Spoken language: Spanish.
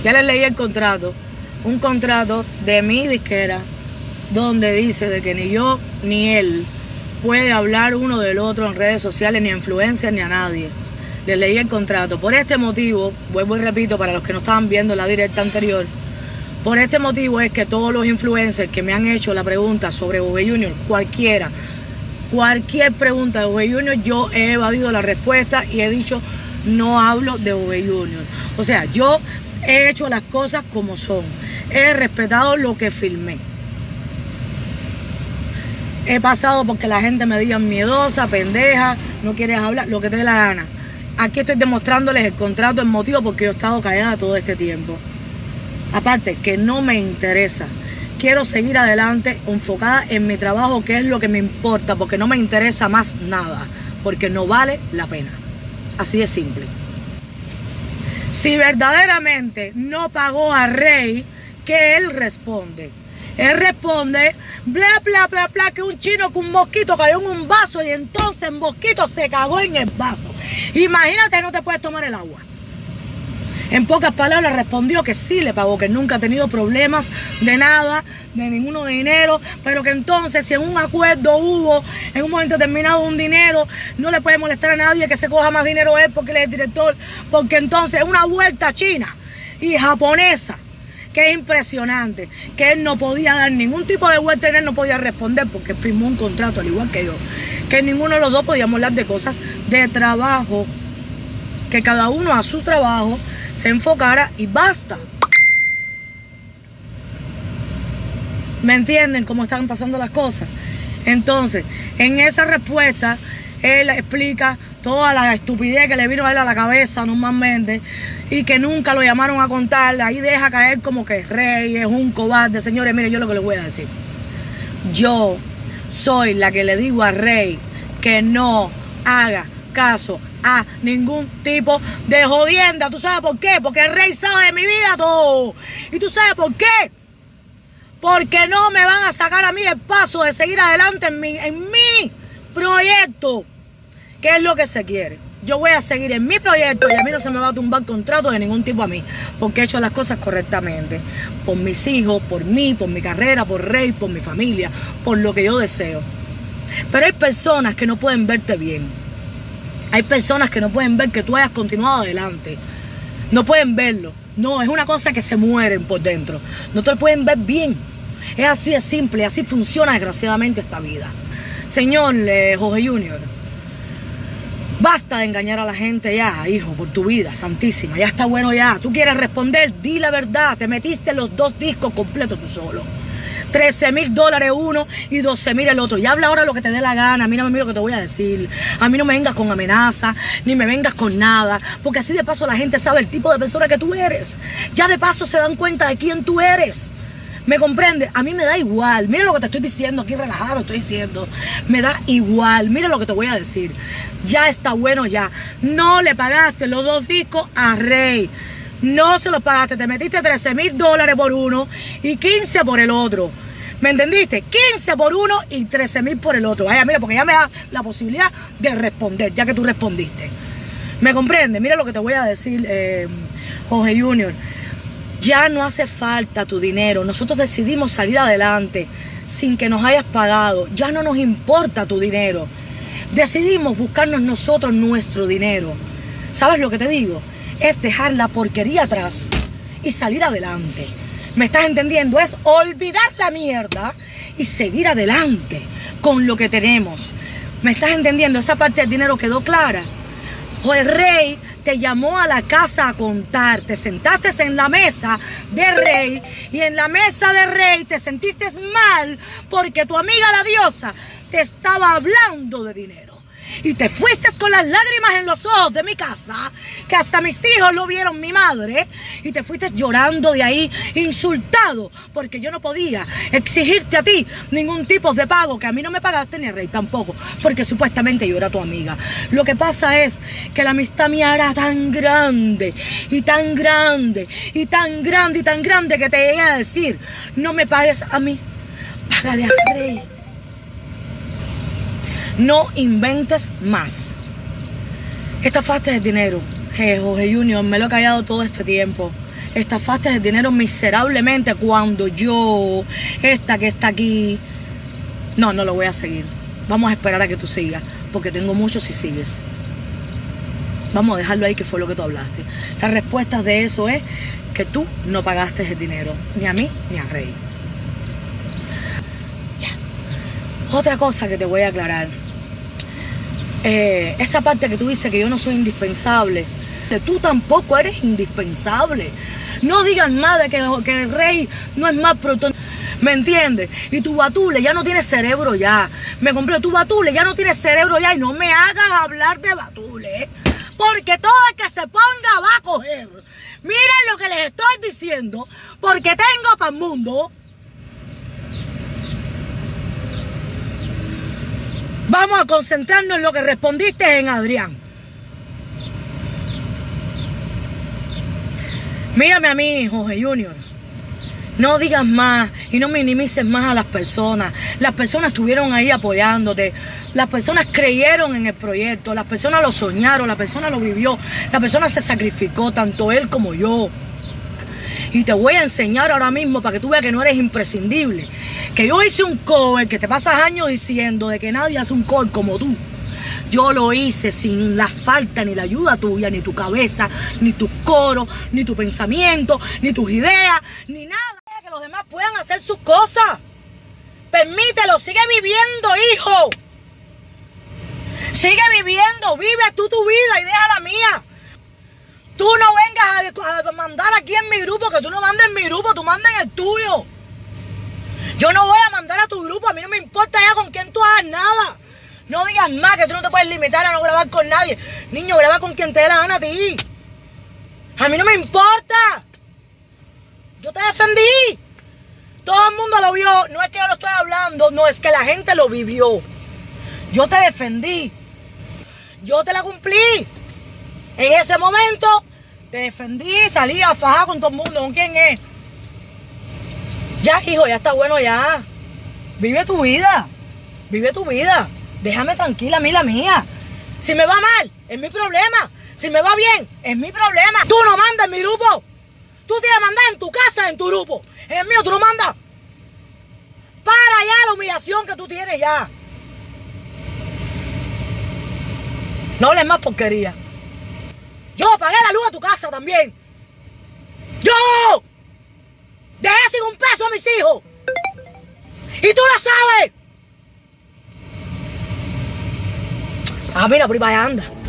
Ya les leí el contrato, un contrato de mi disquera, donde dice de que ni yo ni él puede hablar uno del otro en redes sociales, ni a influencers, ni a nadie. Les leí el contrato. Por este motivo, vuelvo y repito para los que no estaban viendo la directa anterior, por este motivo es que todos los influencers que me han hecho la pregunta sobre Jorge Junior, cualquier pregunta de Jorge Junior, yo he evadido la respuesta y he dicho, no hablo de Jorge Junior. O sea, yo he hecho las cosas como son. He respetado lo que filmé. He pasado porque la gente me diga miedosa, pendeja, no quieres hablar, lo que te dé la gana. Aquí estoy demostrándoles el contrato, el motivo porque yo he estado callada todo este tiempo. Aparte, que no me interesa. Quiero seguir adelante, enfocada en mi trabajo, que es lo que me importa, porque no me interesa más nada, porque no vale la pena. Así de simple. Si verdaderamente no pagó a Rey, que él responde. Él responde, bla, bla, bla, bla, que un chino con un mosquito cayó en un vaso y entonces el mosquito se cagó en el vaso. Imagínate, no te puedes tomar el agua. En pocas palabras respondió que sí le pagó, que nunca ha tenido problemas de nada, de ninguno de dinero, pero que entonces si en un acuerdo hubo en un momento determinado un dinero, no le puede molestar a nadie que se coja más dinero él porque él es el director, porque entonces una vuelta china y japonesa, que es impresionante, que él no podía dar ningún tipo de vuelta y él no podía responder porque firmó un contrato al igual que yo, que ninguno de los dos podíamos hablar de cosas de trabajo, que cada uno a su trabajo se enfocara y basta. ¿Me entienden cómo están pasando las cosas? Entonces, en esa respuesta, él explica toda la estupidez que le vino a él a la cabeza normalmente y que nunca lo llamaron a contar. Ahí deja caer como que Rey es un cobarde. Señores, miren, yo lo que les voy a decir. Yo soy la que le digo a Rey que no haga caso a ningún tipo de jodienda. ¿Tú sabes por qué? Porque el Rey sabe de mi vida todo. ¿Y tú sabes por qué? Porque no me van a sacar a mí el paso de seguir adelante en mi proyecto, que es lo que se quiere. Yo voy a seguir en mi proyecto y a mí no se me va a tumbar contrato de ningún tipo a mí, porque he hecho las cosas correctamente, por mis hijos, por mí, por mi carrera, por Rey, por mi familia, por lo que yo deseo. Pero hay personas que no pueden verte bien. Hay personas que no pueden ver que tú hayas continuado adelante. No pueden verlo. No, es una cosa que se mueren por dentro. No te lo pueden ver bien. Es así de simple, así funciona desgraciadamente esta vida. Señor Jorge Junior, basta de engañar a la gente ya, hijo, por tu vida santísima. Ya está bueno ya. Tú quieres responder, di la verdad. Te metiste los 2 discos completos tú solo. $13,000 uno y $12,000 el otro. Y habla ahora lo que te dé la gana. Mira lo que te voy a decir. A mí no me vengas con amenazas, ni me vengas con nada. Porque así de paso la gente sabe el tipo de persona que tú eres. Ya de paso se dan cuenta de quién tú eres. ¿Me comprende? A mí me da igual. Mira lo que te estoy diciendo aquí, relajado estoy diciendo. Me da igual. Mira lo que te voy a decir. Ya está bueno ya. No le pagaste los 2 discos a Rey. No se los pagaste. Te metiste $13,000 por uno y 15 por el otro. ¿Me entendiste? 15 por uno y 13,000 por el otro. Vaya, mira, porque ya me da la posibilidad de responder, ya que tú respondiste. ¿Me comprende? Mira lo que te voy a decir, Jorge Junior. Ya no hace falta tu dinero. Nosotros decidimos salir adelante sin que nos hayas pagado. Ya no nos importa tu dinero. Decidimos buscarnos nosotros nuestro dinero. ¿Sabes lo que te digo? Es dejar la porquería atrás y salir adelante. ¿Me estás entendiendo? Es olvidar la mierda y seguir adelante con lo que tenemos. ¿Me estás entendiendo? Esa parte del dinero quedó clara. El Rey te llamó a la casa a contar. Te sentaste en la mesa de Rey y en la mesa de Rey te sentiste mal porque tu amiga la diosa te estaba hablando de dinero. Y te fuiste con las lágrimas en los ojos de mi casa, que hasta mis hijos lo vieron, mi madre, y te fuiste llorando de ahí, insultado, porque yo no podía exigirte a ti ningún tipo de pago, que a mí no me pagaste ni a Rey tampoco, porque supuestamente yo era tu amiga. Lo que pasa es que la amistad mía era tan grande, y tan grande, y tan grande, y tan grande, que te llegué a decir, no me pagues a mí, págale a Rey. No inventes más. Esta falta de dinero, Jorge Junior, me lo he callado todo este tiempo. estafaste el dinero miserablemente cuando yo, esta que está aquí, no lo voy a seguir. Vamos a esperar a que tú sigas, porque tengo mucho si sigues. Vamos a dejarlo ahí, que fue lo que tú hablaste. La respuesta de eso es que tú no pagaste el dinero, ni a mí ni a Rey. Ya. Otra cosa que te voy a aclarar. Esa parte que tú dices que yo no soy indispensable, tú tampoco eres indispensable. No digan más de que el Rey no es más pronto. ¿Me entiendes? Y tu Batule ya no tiene cerebro ya. Me compré tu Batule ya no tiene cerebro ya. Y no me hagas hablar de Batule, porque todo el que se ponga va a coger. Miren lo que les estoy diciendo, porque tengo para el mundo. Vamos a concentrarnos en lo que respondiste en Adrián. Mírame a mí, Jorge Junior. No digas más y no minimices más a las personas. Las personas estuvieron ahí apoyándote. Las personas creyeron en el proyecto. Las personas lo soñaron. La persona lo vivió. La persona se sacrificó, tanto él como yo. Y te voy a enseñar ahora mismo para que tú veas que no eres imprescindible. Que yo hice un cover que te pasas años diciendo de que nadie hace un cover como tú. Yo lo hice sin la falta ni la ayuda tuya, ni tu cabeza, ni tus coros, ni tu pensamiento, ni tus ideas, ni nada. Que los demás puedan hacer sus cosas. Permítelo, sigue viviendo, hijo. Sigue viviendo, vive tú tu vida y deja la mía. Tú no vengas a mandar aquí en mi grupo, que tú no mandes en mi grupo, tú mandas en el tuyo. Yo no voy a mandar a tu grupo, a mí no me importa ya con quién tú hagas nada. No digas más que tú no te puedes limitar a no grabar con nadie. Niño, graba con quien te dé la gana a ti. A mí no me importa. Yo te defendí. Todo el mundo lo vio. No es que yo lo estoy hablando, no, es que la gente lo vivió. Yo te defendí. Yo te la cumplí. En ese momento te defendí, salí a fajar con todo el mundo. ¿Con quién es? Ya, hijo, ya está bueno ya. Vive tu vida. Vive tu vida. Déjame tranquila a mí la mía. Si me va mal, es mi problema. Si me va bien, es mi problema. Tú no mandas en mi grupo. Tú tienes que mandar en tu casa, en tu grupo. En el mío tú no mandas. Para ya la humillación que tú tienes ya. No hables más porquería. Yo pagué la luz de tu casa también. ¡Yo! Dejé sin un peso a mis hijos. Y tú lo sabes. Ah, mira, por ahí vaya, anda.